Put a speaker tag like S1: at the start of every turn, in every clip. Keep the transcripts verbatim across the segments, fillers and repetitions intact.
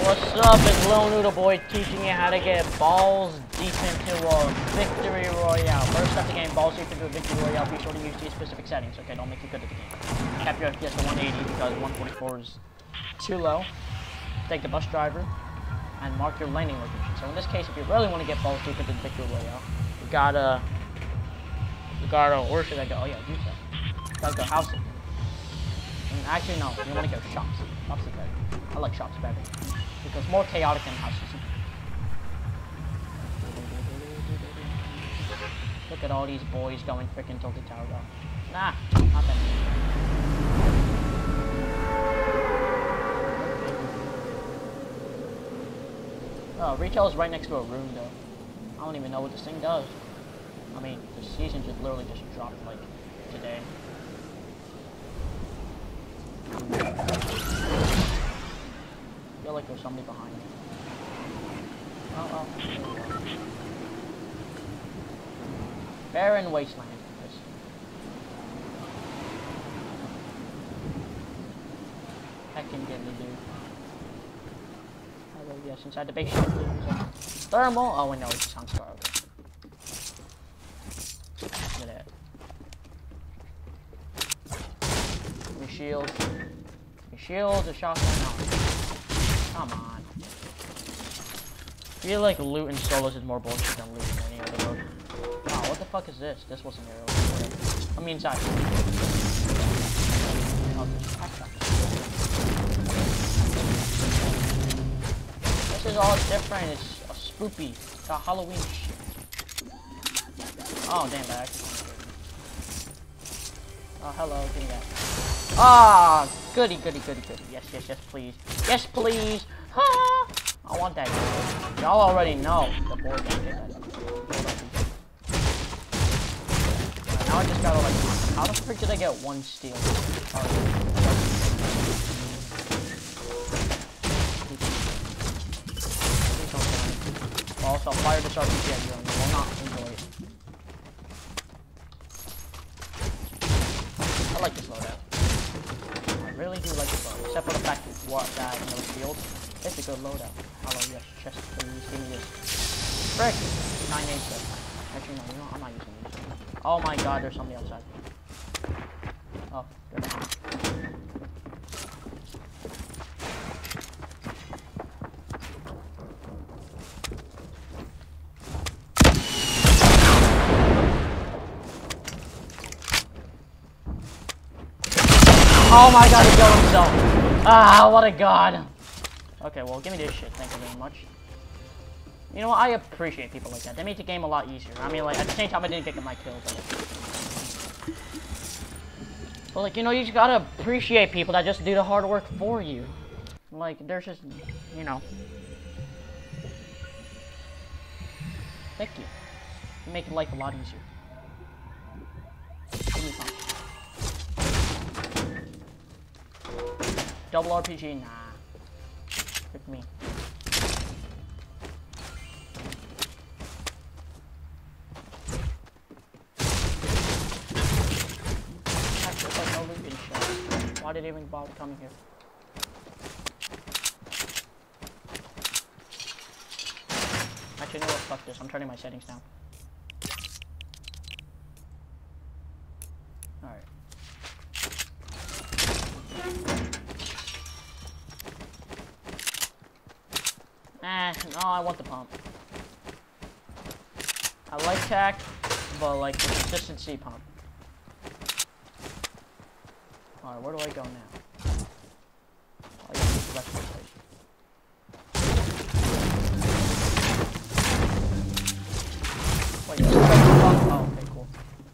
S1: What's up? It's Lil Noodle Boy teaching you how to get balls deep into a victory royale. First step to getting balls deep into a victory royale, be sure to use these specific settings, okay? Don't make you good at the game. Cap your F P S to one eighty because one forty-four is too low. Take the bus driver and mark your landing location. So in this case, if you really want to get balls deep into the victory royale, you gotta, you gotta, where should I go? Oh yeah, use that. You gotta go house it. And actually, no, you want to go shops. Shops is better. I like shops better because more chaotic than houses. Look at all these boys going freaking tilted tower down. Nah, not that. Oh, retail is right next to a room though. I don't even know what this thing does. I mean, the season just literally just dropped like today. I feel like there's somebody behind me. Oh, oh. Barren wasteland. Yes. That can get me, dude. Oh, yes, inside the base shop. Thermal. Oh, wait, no, it's on star. Okay. Look at that. Give me shield. Give me shield, a shotgun. No. Come on. I feel like loot and solos is more bullshit than loot in any other mode. Wow, what the fuck is this? This wasn't there. Let me inside. Oh, this is all different. It's a spoopy. It's a Halloween shit. Oh, damn that. Oh, hello. Give me that. Ah, goody, goody, goody, goody. Yes, yes, yes, please. Yes, please. Ah, I want that. Y'all already know the board don't get that. Right, now I just gotta like, how the frick did I get one steal? Also, fire this R P G at you and you will not enjoy it. I like this loadout. I really do like this loadout, except for the fact that what that in those fields. It's a good loadout. Hello, yes, chest, please give me this. Frick! nine eight seven. Actually, no, you know, I'm not using these. Oh my god, there's somebody outside. Oh, they're behind. Oh my god, he killed himself. Ah, what a god. Okay, well, give me this shit. Thank you very much. You know what? I appreciate people like that. They make the game a lot easier. I mean, like, at the same time, I didn't get my kill, but... But, like, you know, you just gotta appreciate people that just do the hard work for you. Like, there's just, you know... Thank you. You make life a lot easier. Give me some. Double R P G? Nah. Pick me. Actually, like no loot in shot. Why did they even bother coming here? Actually, you know what? Fuck this. I'm turning my settings down. Alright. Eh, no, I want the pump. I like tack, but like the consistency pump. Alright, where do I go now? Oh, yeah, the rest of the place. Wait, this is like the pump? Oh, okay, cool.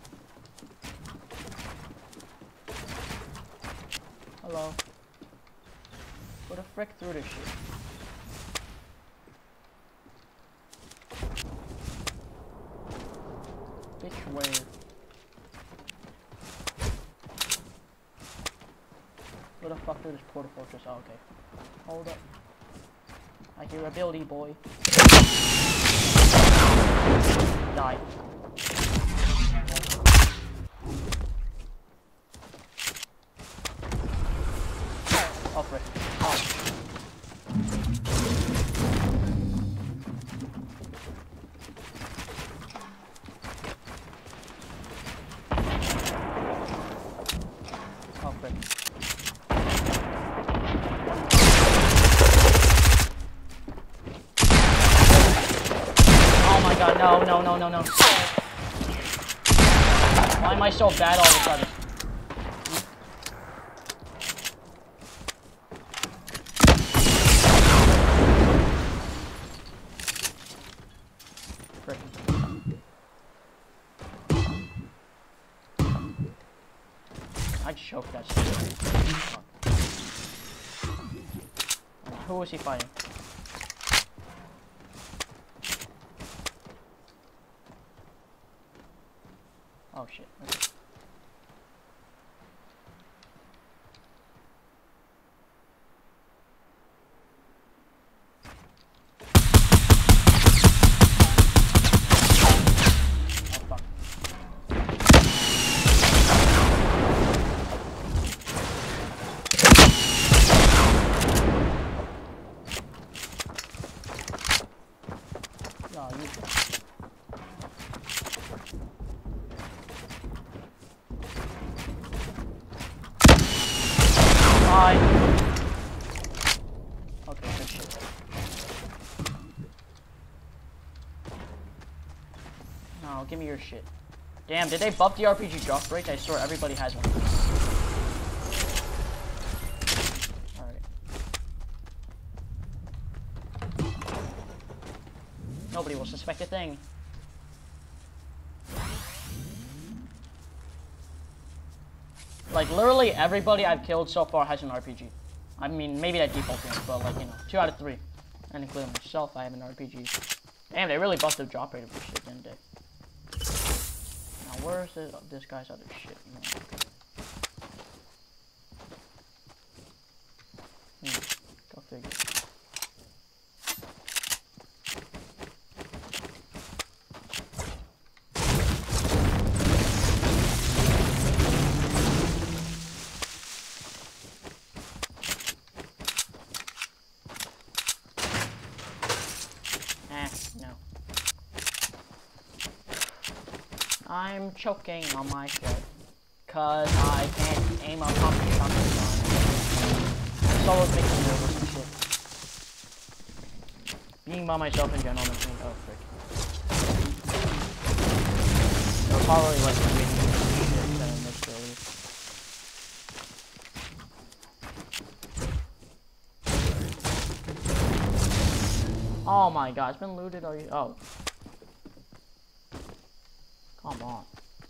S1: Hello. Where the frick through this shit? Which way? Where the fuck through this porta fortress? Oh, okay. Hold up. I hear ability, boy. Die. Oh, frick. Oh. No, no, no, no, no. Why am I so bad all of a sudden? I choked that shit. Who was he fighting? Oh shit. Okay. Bye. Okay, good shit. No, give me your shit. Damn, did they buff the R P G drop rate? I swear everybody has one. Alright. Nobody will suspect a thing. Like, literally everybody I've killed so far has an R P G. I mean, maybe that default thing, but like, you know, two out of three. And including myself, I have an R P G. Damn, they really buffed the drop rate of this shit, didn't they? Now, where's this, this guy's other shit? You know? Hmm, go figure. I'm choking on my shit, cause I can't aim a pump shotgun. Solos make me nervous and shit. Being by myself in general makes me, oh frick. They're probably like making me shit that I missed earlier. Oh my god, it's been looted, are you? Oh. Come on.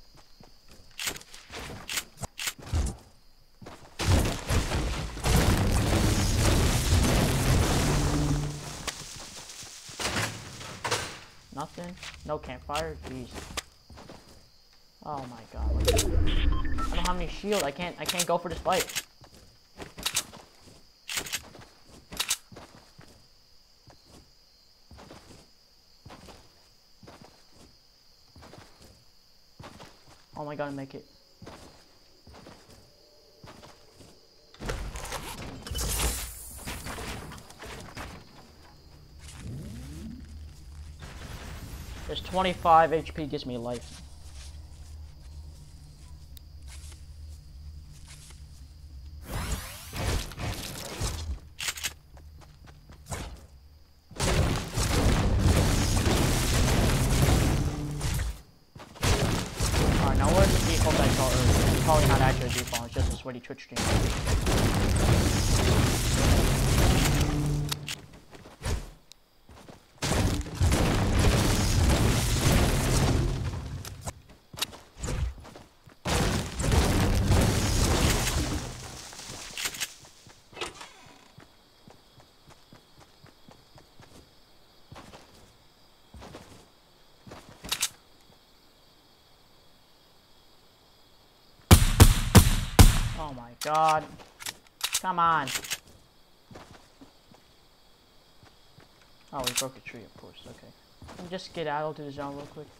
S1: Nothing? No campfire? Jeez. Oh my god. I don't have any shield. I can't I can't go for this fight. Oh my god, make it. There's twenty-five H P, gives me life. Alright, now where's the default I saw earlier? It's probably not actually a default, it's just a sweaty Twitch stream. Oh my god. Come on. Oh, we broke a tree, of course. Okay. Let me just skedaddle to the zone real quick.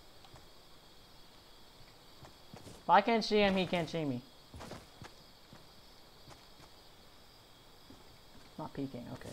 S1: If I can't see him, he can't see me. Not peeking, okay.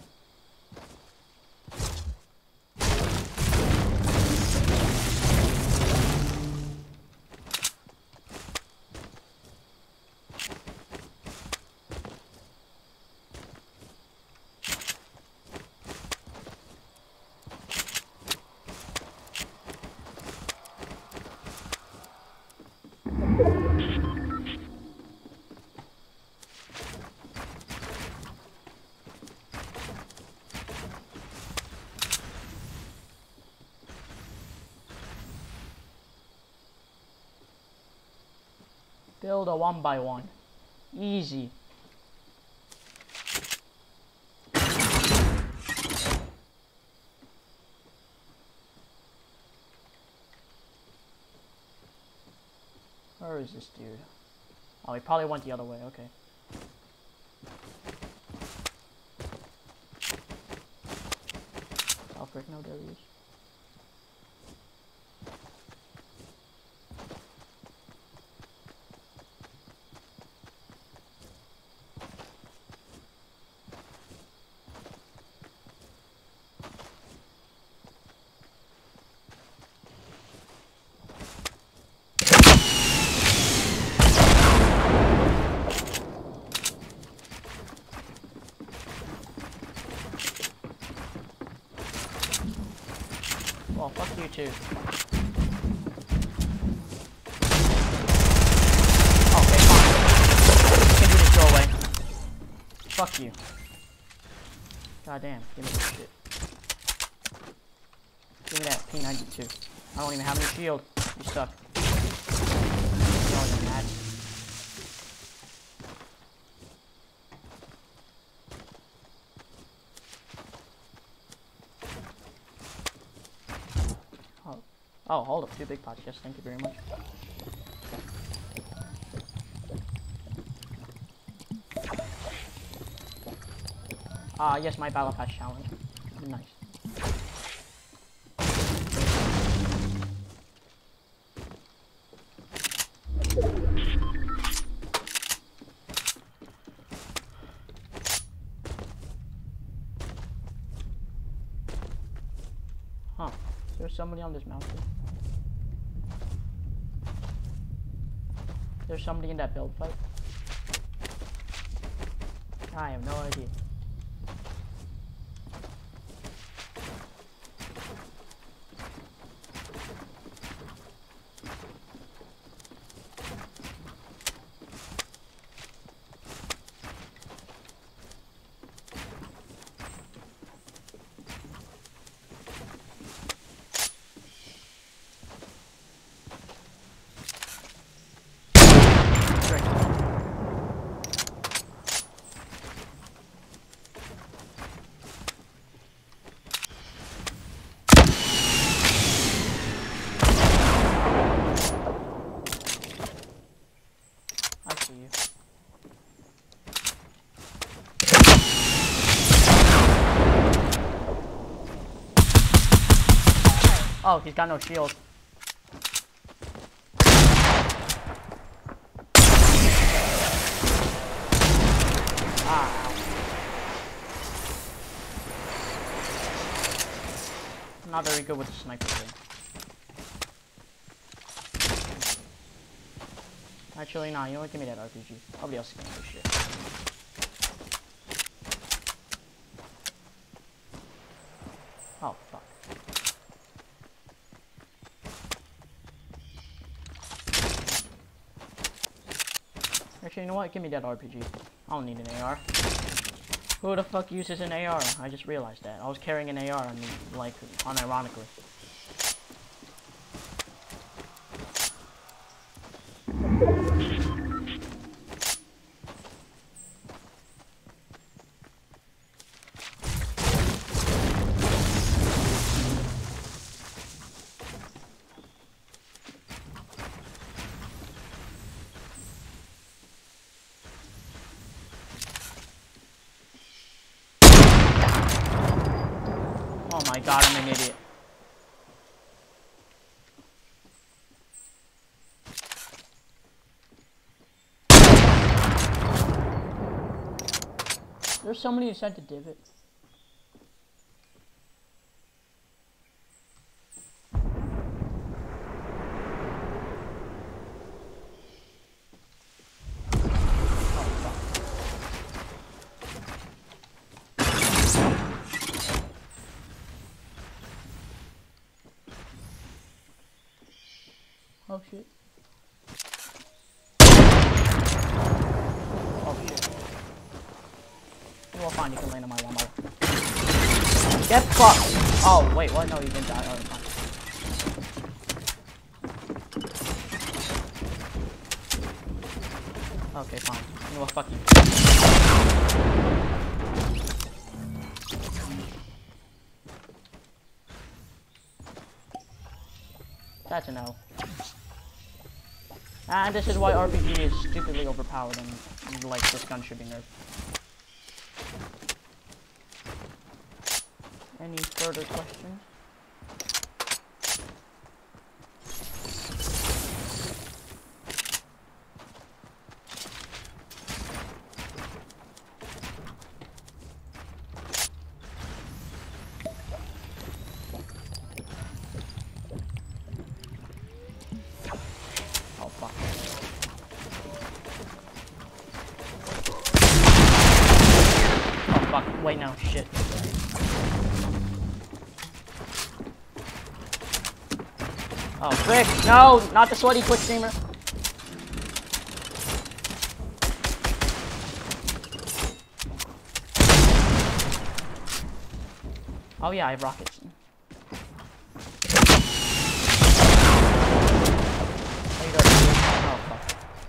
S1: Build a one by one. Easy. Where is this dude? Oh, he probably went the other way. Okay. Oh, frick, no, there he is. Well, fuck you too. Okay, fine. You can do this your way. Fuck you. God damn, give me this shit. Give me that P ninety-two. I don't even have any shield. You suck. You're mad. Oh, hold up, two big pots. Yes, thank you very much. Ah, uh, yes, my battle pass challenge. Nice. Huh. There's somebody on this mountain. There's somebody in that build fight. I have no idea. Oh, he's got no shield. Ah. I'm not very good with the sniper thing. Actually, nah, you know what? Give me that R P G. Nobody else is getting this shit. Oh, fuck. Actually, you know what? Give me that R P G. I don't need an A R. Who the fuck uses an A R? I just realized that. I was carrying an A R on me, like, unironically. Oh my god, I'm an idiot. There's somebody who sent a divot. Oh shit. Oh shit. You will find you can land on my one more. Get fucked! Oh wait, what? No, you didn't die. Oh, fine. Okay, fine. You know what? Fuck you. That's a no. And this is why R P G is stupidly overpowered and like this gun should be nerfed. Any further questions? Oh fuck. Oh fuck, wait no, shit. Oh, frick! No! Not the sweaty Twitch streamer! Oh yeah, I have rockets. Oh, you don't- oh, fuck.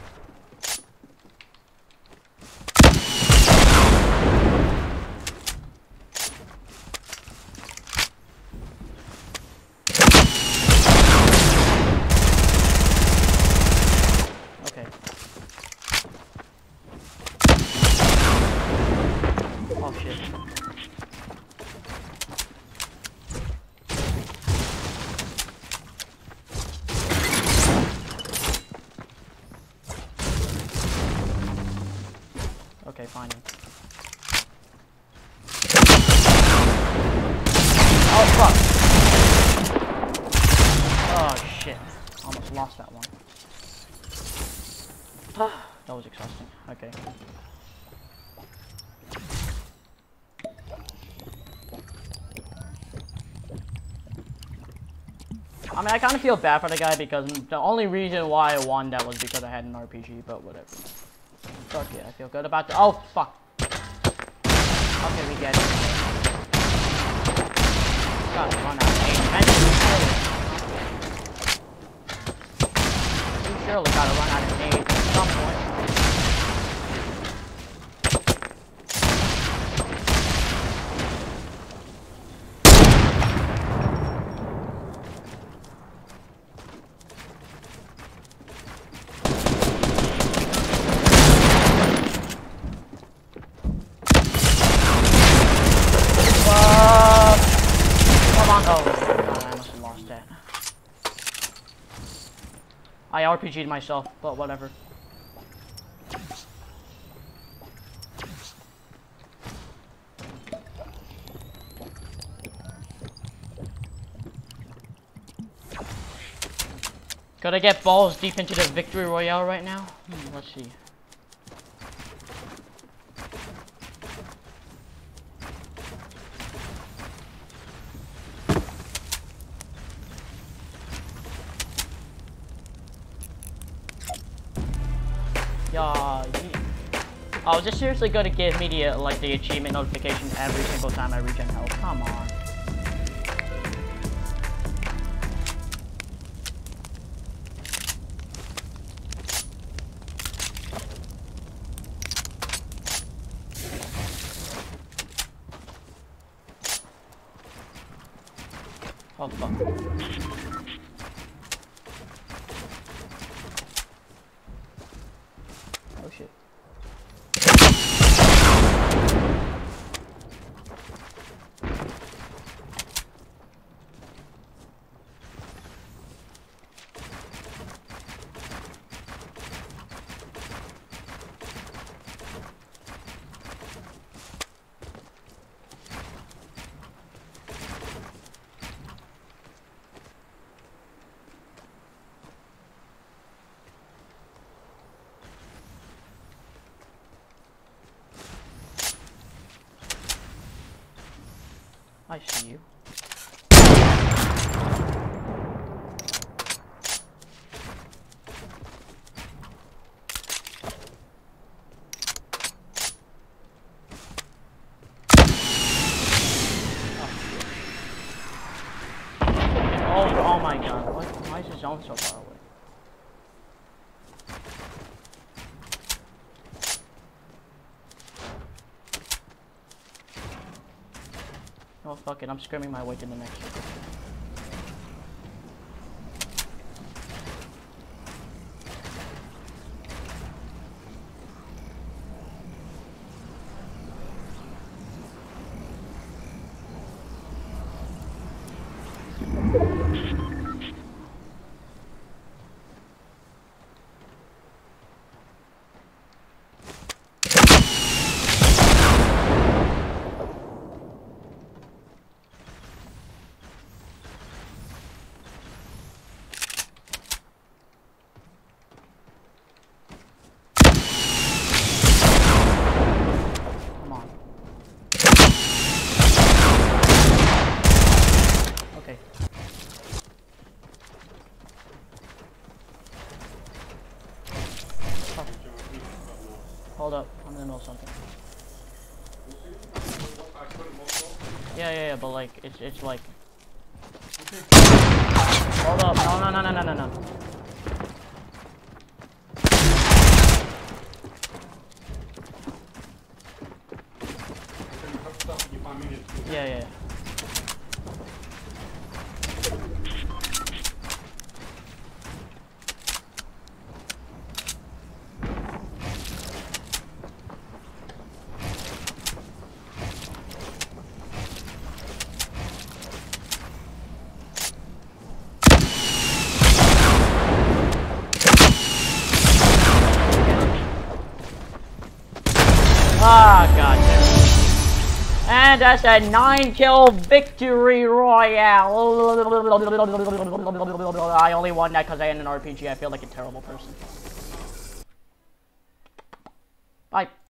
S1: Okay. Oh shit. Okay, fine. Oh fuck! Oh shit. Almost lost that one. That was exhausting. Okay. I mean, I kind of feel bad for the guy because the only reason why I won that was because I had an R P G, but whatever. Fuck it, I feel good about the- oh, fuck. Okay, we get it. Gotta run out of nades. We surely gotta run out of nades at some point. Oh, God, I must have lost that. I R P G'd myself, but whatever. Could I get balls deep into the victory royale right now? Hmm, let's see. Yeah, oh, is this seriously going to give me the, like, the achievement notification every single time I regen health? Come on. Oh, fuck. Oh, shit. I see you. Oh, oh my God! What? Why is the zone so far away? Oh, fuck it. I'm screaming my way to the next one. Hold up, I'm in the middle of something. Yeah, yeah, yeah, but like, it's it's like. Hold up, no, no, no, no, no, no, no. Yeah, yeah, yeah. Ah, god damn it. And that's a nine kill victory royale. I only won that because I had an R P G. I feel like a terrible person. Bye.